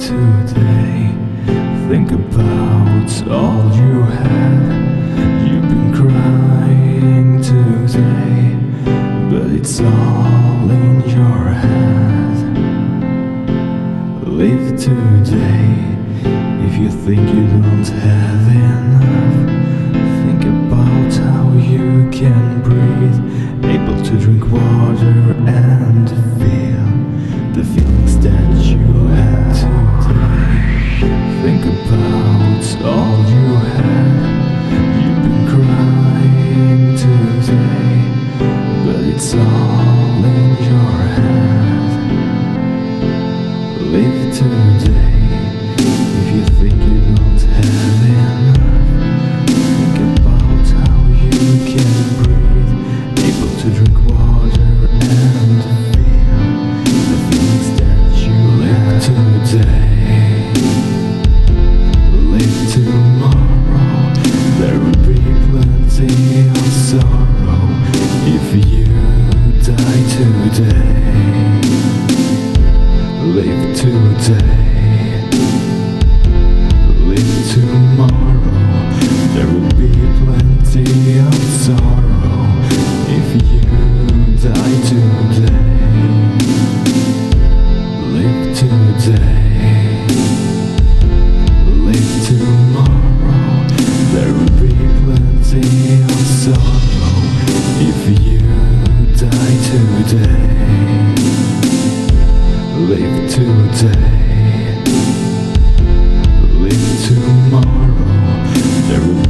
today. Think about all you have. You've been crying today, but it's all in your head. Live today. If you think you don't have enough, think about how you can breathe, able to drink water and feel the feelings that you have today. Think about all you have. You've been crying today, but it's all in your head. Live today. If you think you don't have enough, think about how you can breathe, able to drink water and feel the feelings that you have today. Live tomorrow, there will be plenty of sorrow if you die today. Live today. Live tomorrow, there will be plenty of sorrow if you die today. Live today. Live tomorrow, there will be plenty of sorrow if you die today. Live today. Live tomorrow, there will